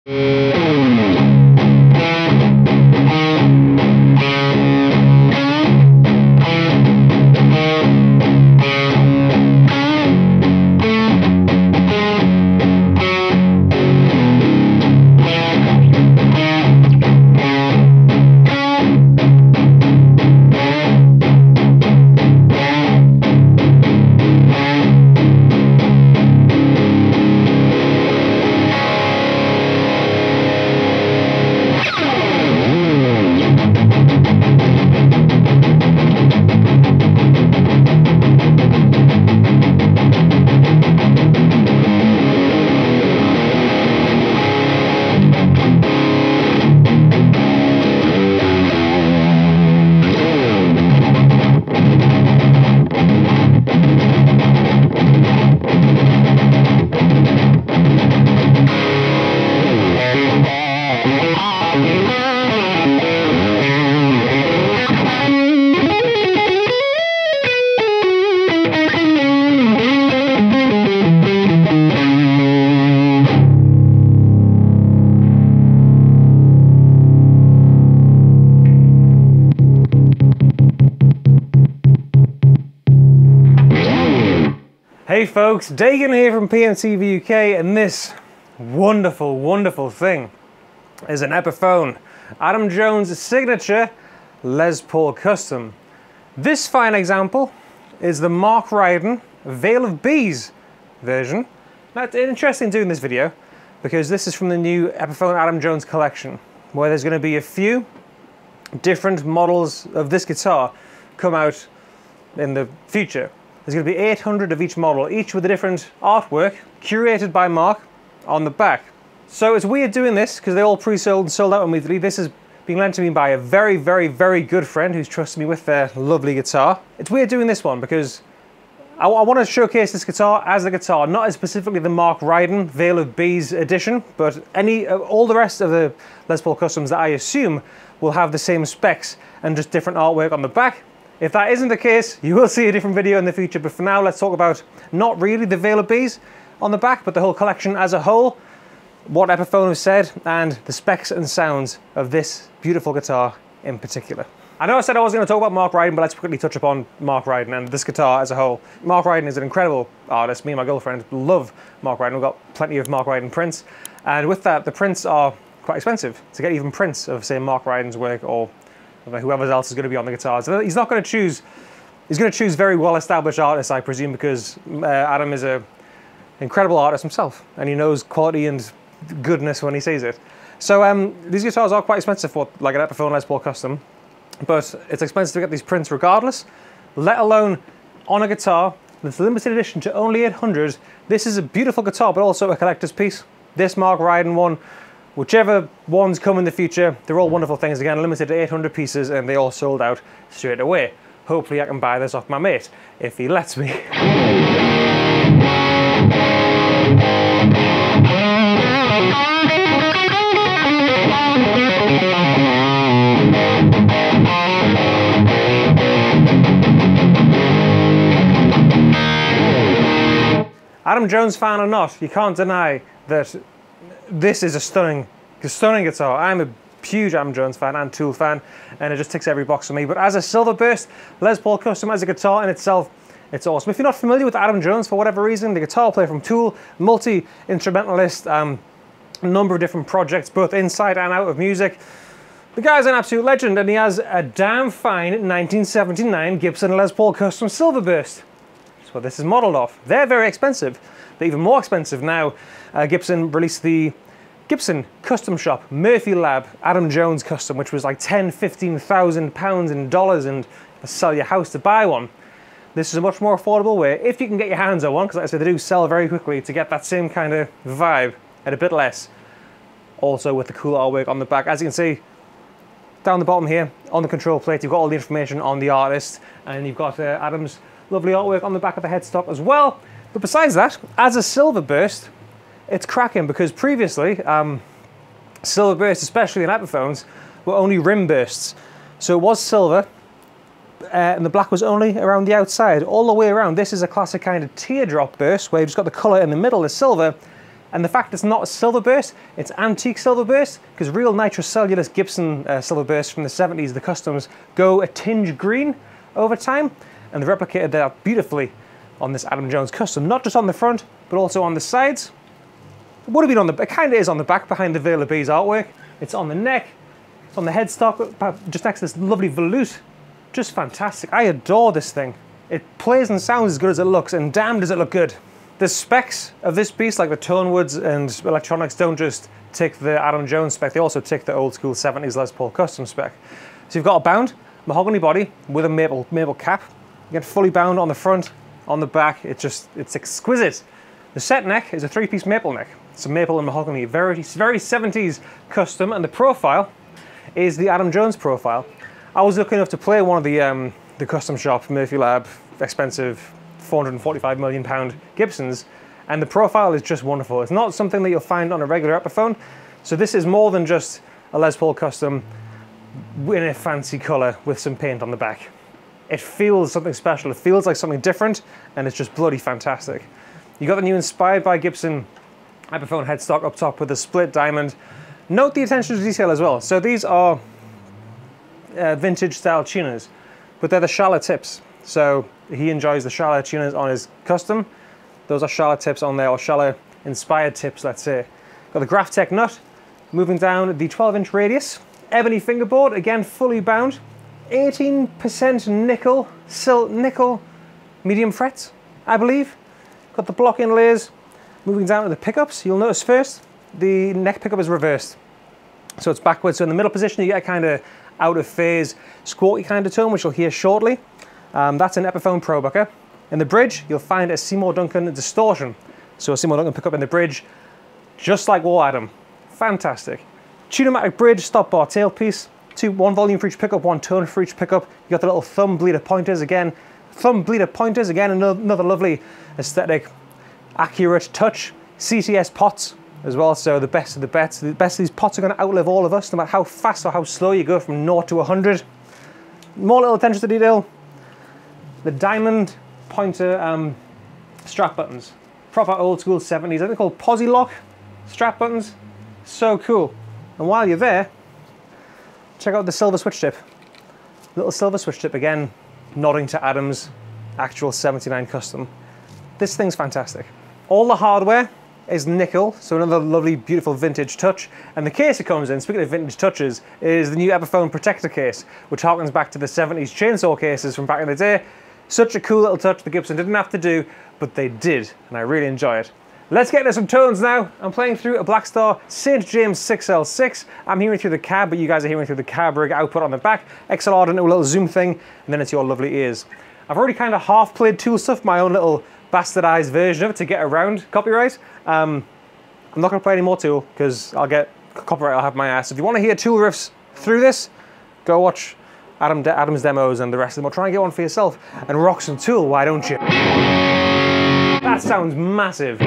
Hey folks, Dagan here from PMTVUK, and this wonderful, wonderful thing is an Epiphone Adam Jones signature Les Paul Custom. This fine example is the Mark Ryden Veil of Bees version. Now it's interesting doing this video because this is from the new Epiphone Adam Jones collection, where there's going to be a few different models of this guitar come out in the future. There's going to be 800 of each model, each with a different artwork, curated by Mark on the back. So it's weird doing this because they all pre-sold and sold out immediately. This is being lent to me by a very, very, very good friend who's trusted me with their lovely guitar. It's weird doing this one because I want to showcase this guitar as a guitar, not as specifically the Mark Ryden Veil of Bees edition, but all the rest of the Les Paul Customs that I assume will have the same specs and just different artwork on the back. If that isn't the case, you will see a different video in the future, but for now let's talk about not really the Veil of Bees on the back, but the whole collection as a whole, what Epiphone has said, and the specs and sounds of this beautiful guitar in particular. I know I said I was going to talk about Mark Ryden, but let's quickly touch upon Mark Ryden and this guitar as a whole. Mark Ryden is an incredible artist. Me and my girlfriend love Mark Ryden. We've got plenty of Mark Ryden prints, and with that, the prints are quite expensive. To get even prints of, say, Mark Ryden's work or whoever else is going to be on the guitars. He's not going to choose, he's going to choose very well-established artists, I presume, because Adam is an incredible artist himself, and he knows quality and goodness when he sees it. So these guitars are quite expensive for like an Epiphone Les Paul Custom, but it's expensive to get these prints regardless, let alone on a guitar that's limited edition to only 800. This is a beautiful guitar, but also a collector's piece. This Mark Ryden one, whichever ones come in the future, they're all wonderful things. Again, limited to 800 pieces, and they all sold out straight away. Hopefully I can buy this off my mate, if he lets me. Adam Jones fan or not, you can't deny that this is a stunning guitar. I'm a huge Adam Jones fan and Tool fan, and it just ticks every box for me. But as a Silverburst Les Paul Custom, as a guitar in itself, it's awesome. If you're not familiar with Adam Jones for whatever reason, the guitar player from Tool, multi-instrumentalist, a number of different projects, both inside and out of music. The guy's an absolute legend, and he has a damn fine 1979 Gibson Les Paul Custom Silverburst. That's what this is modelled off. They're very expensive. They're even more expensive now. Gibson released the Gibson Custom Shop Murphy Lab Adam Jones Custom, which was like £10,000–15,000 in dollars, and sell your house to buy one. This is a much more affordable way, if you can get your hands on one, because like I said, they do sell very quickly, to get that same kind of vibe at a bit less. Also with the cool artwork on the back. As you can see, down the bottom here, on the control plate, you've got all the information on the artist, and you've got Adam's lovely artwork on the back of the headstock as well. But besides that, as a Silverburst, it's cracking, because previously, Silverburst, especially in Epiphones, were only rim bursts. So it was silver, and the black was only around the outside. All the way around, this is a classic kind of teardrop burst, where you've just got the colour in the middle is silver, And the fact it's not a Silverburst, it's Antique Silverburst, because real nitrocellulose Gibson Silverburst from the 70s, the customs, go a tinge green over time, and they've replicated that beautifully on this Adam Jones Custom, not just on the front, but also on the sides. It would have been on the, it kind of is on the back behind the Veil of Bees artwork. It's on the neck, it's on the headstock, just next to this lovely volute. Just fantastic. I adore this thing. It plays and sounds as good as it looks, and damn does it look good. The specs of this piece, like the tone woods and electronics, don't just tick the Adam Jones spec, they also tick the old school 70s Les Paul Custom spec. So you've got a bound mahogany body with a maple cap. You get fully bound on the front, on the back. It's exquisite. The set neck is a 3-piece maple neck. It's a maple and mahogany, very 70s custom, and the profile is the Adam Jones profile. I was lucky enough to play one of the custom shop, Murphy Lab, expensive £445 million Gibsons, and the profile is just wonderful. It's not something that you'll find on a regular Epiphone, so this is more than just a Les Paul Custom in a fancy colour with some paint on the back. It feels something special, it feels like something different, and it's just bloody fantastic. You got the new inspired by Gibson Epiphone headstock up top with a split diamond. Note the attention to detail as well. So these are vintage style tuners, but they're the Charlotte tips. So he enjoys the Charlotte tuners on his custom. Those are Charlotte tips on there, or Charlotte inspired tips, let's say. Got the Graphtec nut, moving down the 12-inch radius. Ebony fingerboard, again fully bound. 18% nickel medium frets, I believe. Got the block inlays. Moving down to the pickups, you'll notice first, the neck pickup is reversed. So it's backwards, so in the middle position you get a kind of out of phase, squawky kind of tone, which you'll hear shortly. That's an Epiphone ProBucker. In the bridge, you'll find a Seymour Duncan Distortion. So a Seymour Duncan pickup in the bridge, just like War Adam. Fantastic. Tune-o-matic bridge, stop bar tailpiece, one volume for each pickup, one tone for each pickup. You got the little thumb bleeder pointers again. Another lovely aesthetic, accurate touch. CTS pots as well, so the best of the bets. The best of these pots are going to outlive all of us, no matter how fast or how slow you go from 0 to 100. More little attention to detail. The diamond pointer strap buttons. Proper old school 70s. I think they're called posi lock strap buttons. So cool. And while you're there, check out the silver switch tip. Little silver switch tip again, nodding to Adam's actual 79 custom. This thing's fantastic. All the hardware is nickel, so another lovely, beautiful vintage touch. And the case it comes in, speaking of vintage touches, is the new Epiphone protector case, which harkens back to the 70s chainsaw cases from back in the day. Such a cool little touch the Gibson didn't have to do, but they did, and I really enjoy it. Let's get into some tones now. I'm playing through a Blackstar St. James 6L6. I'm hearing through the cab, but you guys are hearing through the cab rig output on the back. XLR'd into a little zoom thing, and then it's your lovely ears. I've already kind of half played Tool stuff, my own little bastardized version of it to get around copyright. I'm not going to play any more Tool, because I'll get copyright, I'll have my ass. If you want to hear Tool riffs through this, go watch Adam's demos and the rest of them, or try and get one for yourself and rock some Tool, why don't you? That sounds massive.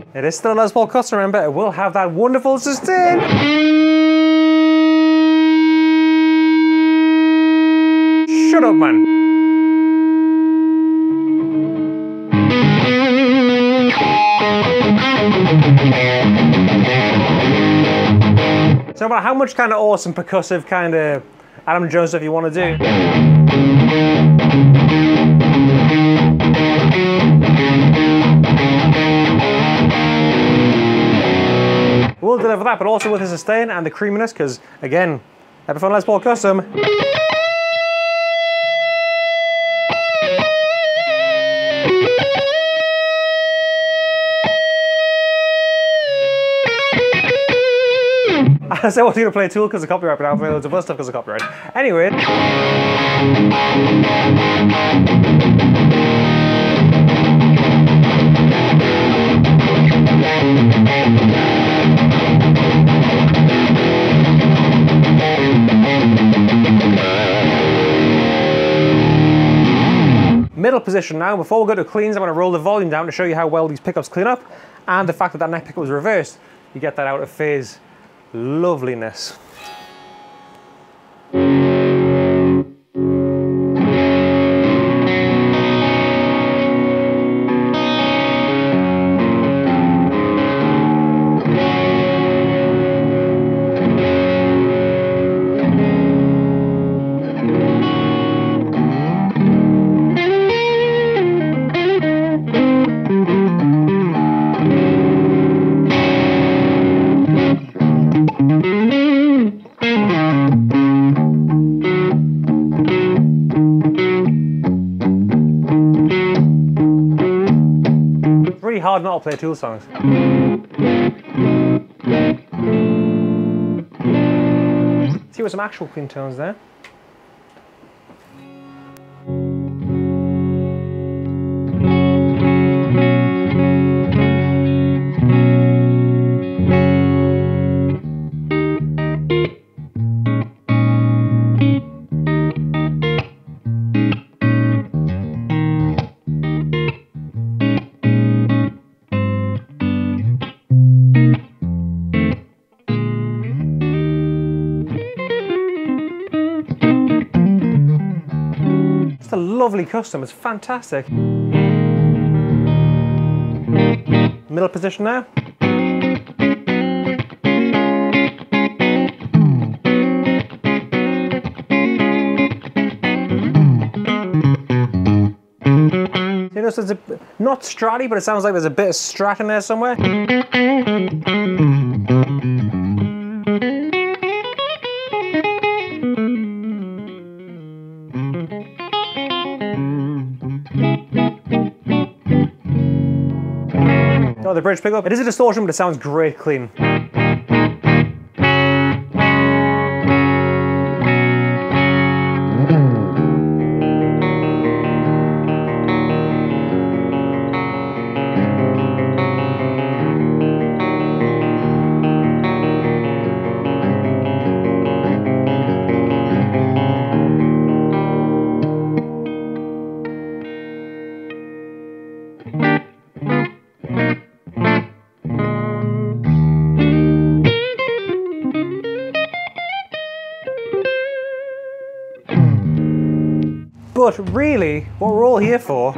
It is still a Les Paul Custom, remember, it will have that wonderful sustain. Shut up, man. So no matter how much kind of awesome percussive kind of Adam Jones stuff you want to do, we'll deliver that, but also with the sustain and the creaminess, because again, Epiphone Les Paul Custom. I said I wasn't going to play Tool because of copyright, but I'll play loads of other stuff because of copyright. Anyway. Middle position now. Before we go to cleans, I'm going to roll the volume down to show you how well these pickups clean up, and the fact that that neck pickup was reversed. You get that out of phase loveliness. Hard not to play Tool songs. See what some actual clean tones there. It's a lovely custom, it's fantastic. Middle position now. You know, so it's not stratty, but it sounds like there's a bit of strat in there somewhere. Oh, the bridge pickup. It is a distortion, but it sounds great clean. But really, what we're all here for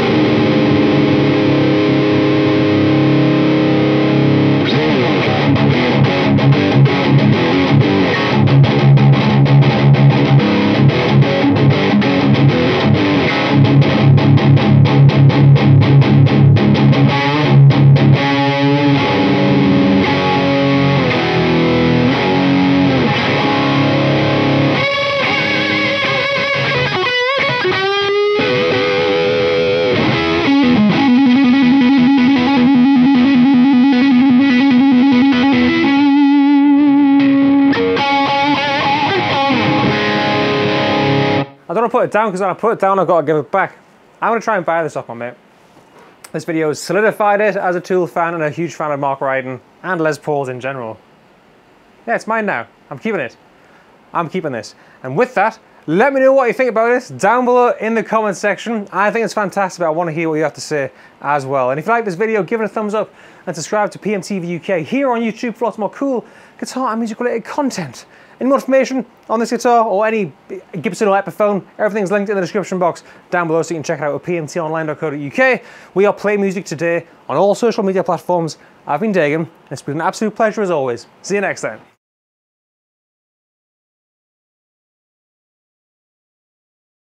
I don't want to put it down because when I put it down I've got to give it back. I'm going to try and buy this off my mate. This video has solidified it as a Tool fan and a huge fan of Mark Ryden and Les Pauls in general. Yeah, it's mine now. I'm keeping it. I'm keeping this. And with that, Let me know what you think about this down below in the comments section. I think it's fantastic, but I want to hear what you have to say as well. And if you like this video, give it a thumbs up and subscribe to PMTVUK here on YouTube for lots more cool guitar and music related content. Any more information on this guitar or any Gibson or Epiphone, everything's linked in the description box down below, so you can check it out at pmtonline.co.uk. We are playing music today on all social media platforms. I've been Dagan, and it's been an absolute pleasure as always. See you next time.